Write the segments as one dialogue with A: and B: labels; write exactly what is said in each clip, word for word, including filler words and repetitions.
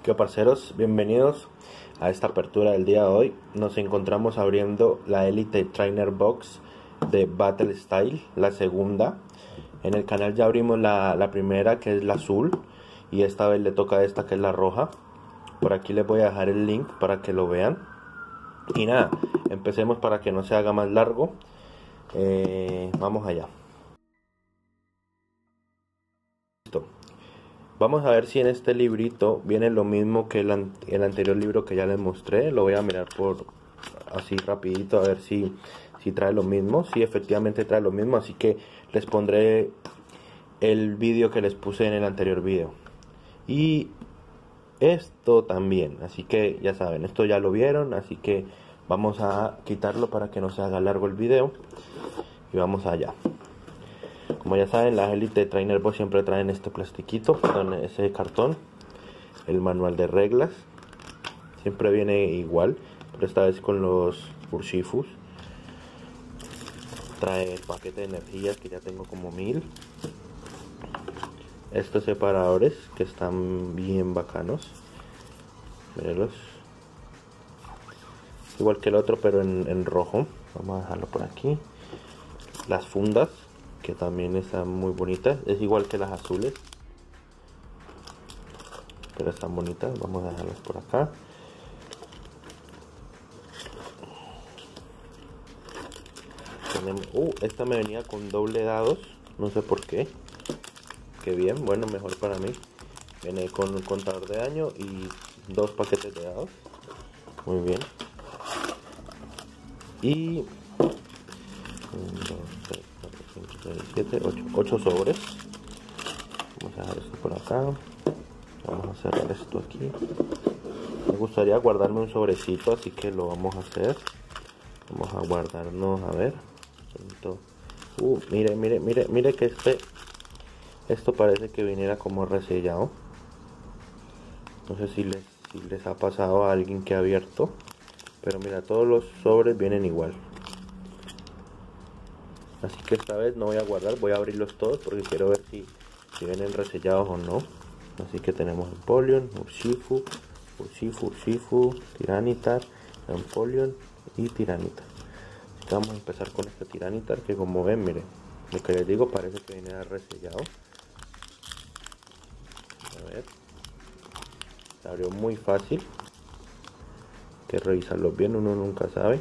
A: ¿Qué parceros? Bienvenidos a esta apertura del día de hoy. Nos encontramos abriendo la Elite Trainer Box de Battle Style, la segunda. En el canal ya abrimos la, la primera, que es la azul, y esta vez le toca esta, que es la roja. Por aquí les voy a dejar el link para que lo vean. Y nada, empecemos para que no se haga más largo. Eh, vamos allá. Listo. Vamos a ver si en este librito viene lo mismo que el, an el anterior libro que ya les mostré. Lo voy a mirar por así rapidito a ver si, si trae lo mismo. Si efectivamente trae lo mismo, así que les pondré el vídeo que les puse en el anterior vídeo. Y esto también, así que ya saben, esto ya lo vieron, así que vamos a quitarlo para que no se haga largo el vídeo. Y vamos allá. Como ya saben, las Elite Trainer Box siempre traen este plastiquito, perdón, ese cartón, el manual de reglas, siempre viene igual, pero esta vez con los Urshifus. Trae el paquete de energías, que ya tengo como mil. Estos separadores que están bien bacanos, mírenlos, igual que el otro pero en, en rojo. Vamos a dejarlo por aquí. Las fundas, que también están muy bonitas, es igual que las azules, pero están bonitas. Vamos a dejarlas por acá. Tenemos, uh, esta me venía con doble dados, no sé por qué. Qué bien, bueno, mejor para mí. Viene con un contador de daño y dos paquetes de dados, muy bien. Y uno, dos, tres, cuatro, cinco, seis, siete, ocho, ocho sobres. Vamos a dejar esto por acá. Vamos a cerrar esto aquí. Me gustaría guardarme un sobrecito, así que lo vamos a hacer. Vamos a guardarnos, a ver. Uh, mire, mire, mire, mire que este, esto parece que viniera como resellado. No sé si les, si les ha pasado a alguien que ha abierto, pero mira, todos los sobres vienen igual. Así que esta vez no voy a guardar, voy a abrirlos todos porque quiero ver si, si vienen resellados o no. Así que tenemos Empoleon, Urshifu, Urshifu, Urshifu, Tiranitar, Empoleon y Tiranitar. Así que vamos a empezar con este Tiranitar, que como ven, miren, lo que les digo parece que viene resellado. A ver, se abrió muy fácil. Hay que revisarlo bien, uno nunca sabe.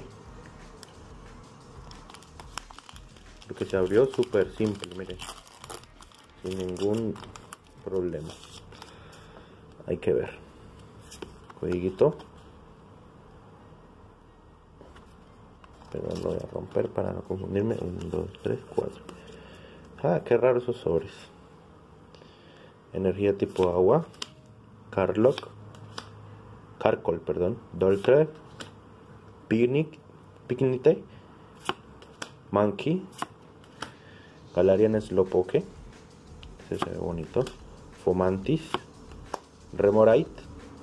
A: Porque se abrió súper simple, miren, sin ningún problema. Hay que ver. Jueguito. Pero lo voy a romper para no confundirme. uno, dos, tres, cuatro. Ah, qué raro esos sobres. Energía tipo agua. Carlock. Carkol, perdón. Doltre. Picnic. Picnite. Monkey. Galarian Slowpoke. Ese se ve bonito. Fomantis. Remoraid.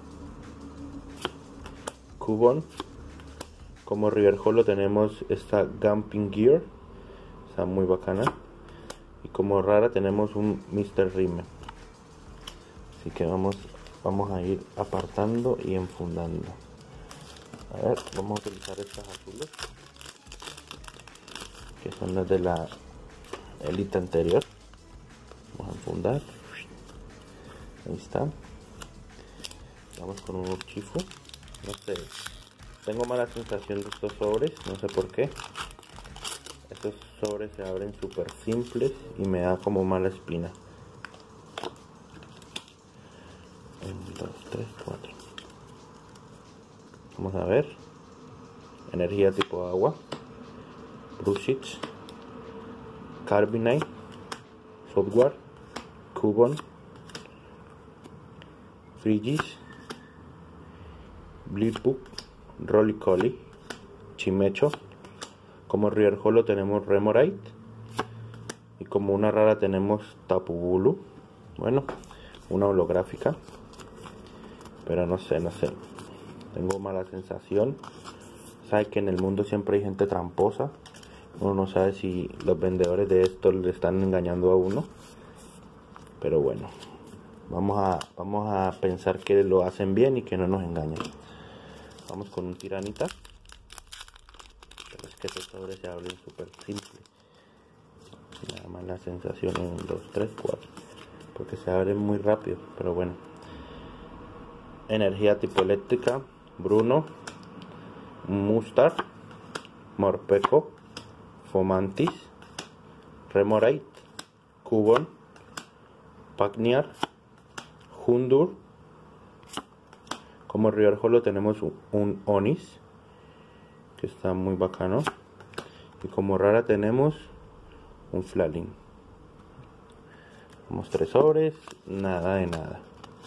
A: Cubone. Como River Holo tenemos esta Gamping Gear, está muy bacana. Y como rara tenemos un mister Rime. Así que vamos, vamos a ir apartando y enfundando. A ver, vamos a utilizar estas azules, que son las de la Elite anterior. Vamos a enfundar. Ahí está. Vamos con un Urshifu. No sé, tengo mala sensación de estos sobres, no sé por qué. Estos sobres se abren súper simples y me da como mala espina. uno, dos, tres, cuatro. Vamos a ver. Energía tipo agua. Brushits. Carbonite. Software. Cubone. Frigis. Bleedbook. Rolycoly. Chimecho. Como River Holo tenemos Remoraid. Y como una rara tenemos Tapu Bulu. Bueno, una holográfica. Pero no sé, no sé. Tengo mala sensación. Sabe que en el mundo siempre hay gente tramposa. Uno no sabe si los vendedores de esto le están engañando a uno. Pero bueno. Vamos a, vamos a pensar que lo hacen bien y que no nos engañan. Vamos con un tiranita. Pero es que estos sobres se abren súper simple. Nada más la sensación en dos, tres, cuatro. Porque se abren muy rápido, pero bueno. Energía tipo eléctrica. Bruno. Mustard. Morpeko. Fomantis. Remoraid. Cubone. Pagniar. Houndour. Como Riorjolo tenemos un, un Onis, que está muy bacano. Y como rara tenemos un Flalin. Vamos tres sobres, nada de nada.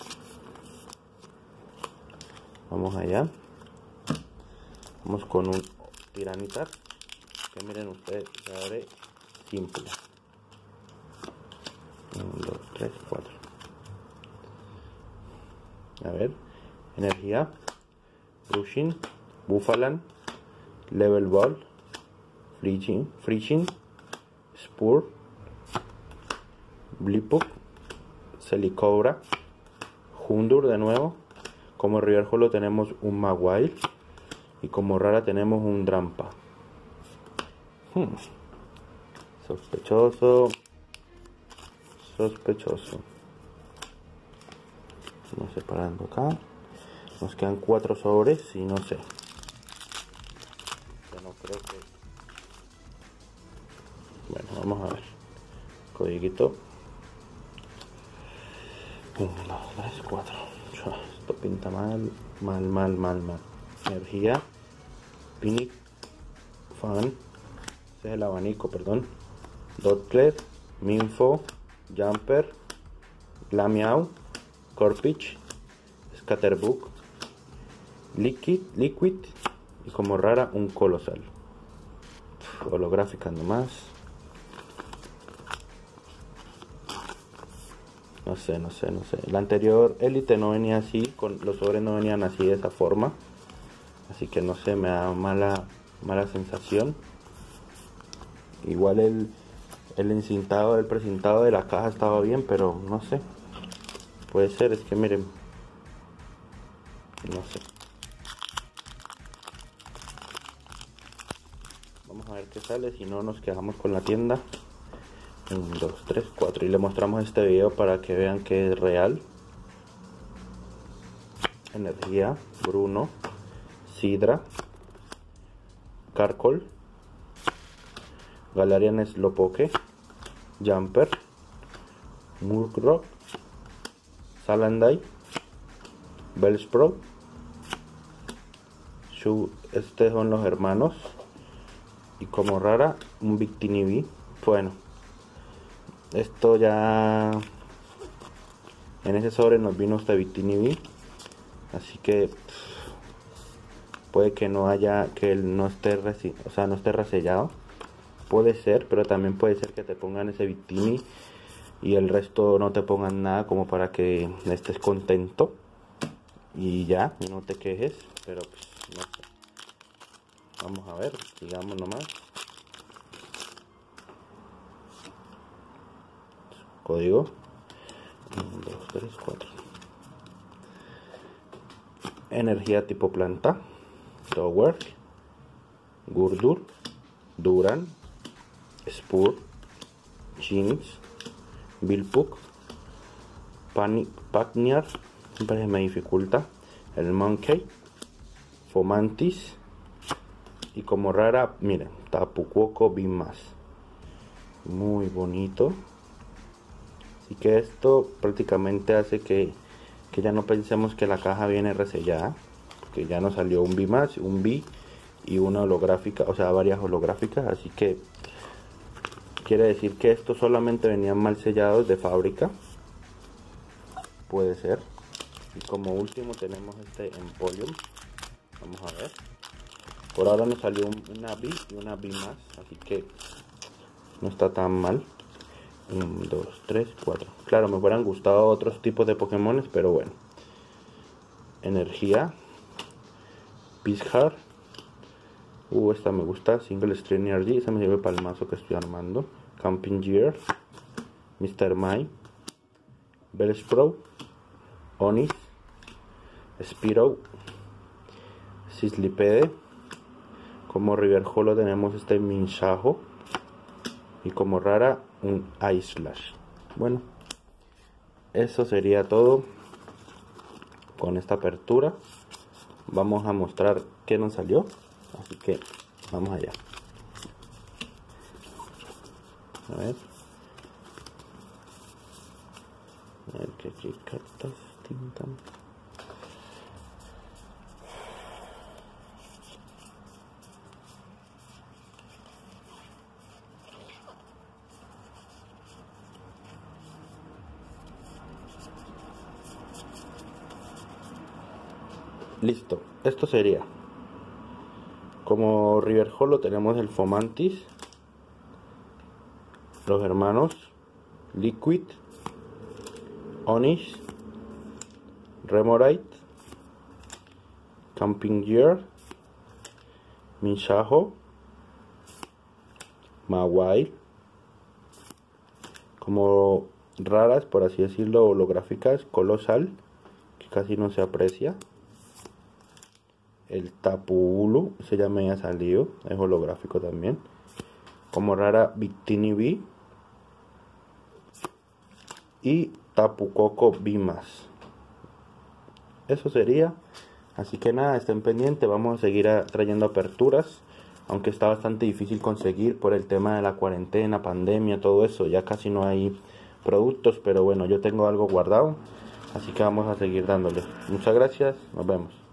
A: Vamos allá. Vamos con un Tiranitar, que miren ustedes, se abre simple. uno, dos, tres, cuatro. A ver, energía, Brushing, Buffalan, Level Ball, Freezing, Freezing, Spur, Blipuk, Celicobra, Houndour de nuevo. Como Riorjolo tenemos un Mawile y como rara tenemos un Drampa. Hmm. Sospechoso, sospechoso. Vamos separando acá. Nos quedan cuatro sobres y no sé. Yo no creo que. Bueno, vamos a ver. Codiguito. uno, dos, tres, cuatro. Esto pinta mal, mal, mal, mal, mal. Energía. Pinic. Fan. Ese es el abanico, perdón. Doppler. Minfo. Jumper. Glameow. Corpich. Scatterbug. Liquid, Liquid. Y como rara un Colosal. Uf, holográfica nomás. No sé, no sé, no sé. La anterior Elite no venía así, con los sobres no venían así de esa forma. Así que no sé, me da mala, mala sensación. Igual el, el encintado, el precintado de la caja estaba bien, pero no sé. Puede ser, es que miren. No sé. Vamos a ver qué sale, si no nos quedamos con la tienda. uno, dos, tres, cuatro. Y le mostramos este video para que vean que es real. Energía, Bruno, Sidra, Carcol, Galarian Slowpoke, Jumper, Murkrow, Salandai, Bellsprout. Estos son los hermanos. Y como rara, un Victinivi. Bueno, esto ya en ese sobre nos vino este Victinivi. Así que puede que no haya, que él no esté, o sea, no esté resellado. Puede ser, pero también puede ser que te pongan ese Victini y el resto no te pongan nada, como para que estés contento y ya, y no te quejes. Pero pues no sé. Vamos a ver, sigamos nomás. Código uno, dos, tres, cuatro. Energía tipo planta. Tower, Gurdur, Duran, Spur, Jeans, Bilpuk, Pagniar, siempre se me dificulta, el Monkey, Fomantis y como rara, miren, Tapu Koko Bimas. Muy bonito. Así que esto prácticamente hace que, que ya no pensemos que la caja viene resellada. Que ya nos salió un Bimas, un B y una holográfica, o sea, varias holográficas. Así que quiere decir que estos solamente venían mal sellados de fábrica. Puede ser. Y como último tenemos este Empoleon. Vamos a ver. Por ahora nos salió un, una B y una B más, así que no está tan mal. uno, dos, tres, cuatro. Claro, me hubieran gustado otros tipos de Pokémon, pero bueno. Energía. Pizhar. Uh, esta me gusta. Single Stream Energy. Esa me sirve para el mazo que estoy armando. Camping Gear. mister Mime. Bellsprout, Onis, Spearow, Sislipede. Como River Holo tenemos este Minshaho. Y como rara, un Ice Slash. Bueno, eso sería todo con esta apertura. Vamos a mostrar qué nos salió. Así que vamos allá. A ver. A ver qué cartas tintan. Listo, esto sería como River Holo tenemos el Fomantis, los hermanos Liquid, Onish, Remoraid, Camping Gear, Minshaho, Mawile. Como raras, por así decirlo, holográficas, Colosal, que casi no se aprecia. El Tapu Bulu, ese ya me ha salido, es holográfico también. Como rara, Victini B. Y Tapu Koko B más. Eso sería. Así que nada, estén pendientes, vamos a seguir a, trayendo aperturas. Aunque está bastante difícil conseguir por el tema de la cuarentena, pandemia, todo eso. Ya casi no hay productos, pero bueno, yo tengo algo guardado. Así que vamos a seguir dándole. Muchas gracias, nos vemos.